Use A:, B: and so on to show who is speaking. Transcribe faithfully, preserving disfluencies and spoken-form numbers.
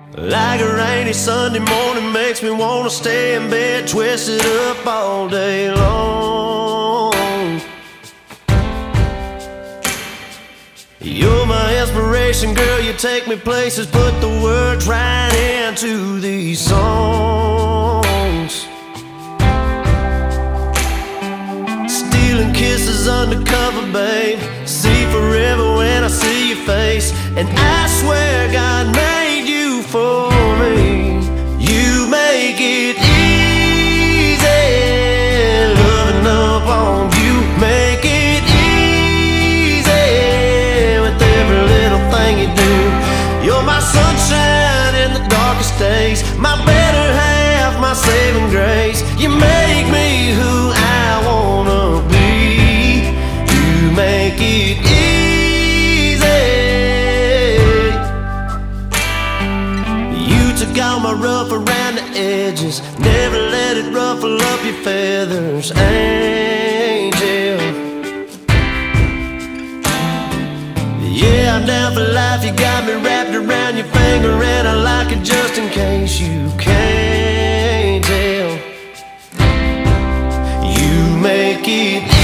A: Like a rainy Sunday morning makes me wanna stay in bed, twisted up all day long. You're my inspiration, girl, you take me places, put the words right into these songs. Stealing kisses undercover, babe, see forever when I see your face. And I swear God made you for me. You make it easy, loving up on you. Make it easy with every little thing you do. You're my sunshine in the darkest days, my better half, my saving grace. You make me who I wanna be. You make it easy. You took all my rough around the edges, never let it ruffle up your feathers, angel. Yeah, I'm down for life, you got me wrapped around your finger, and I like it just in case you can't tell. You make it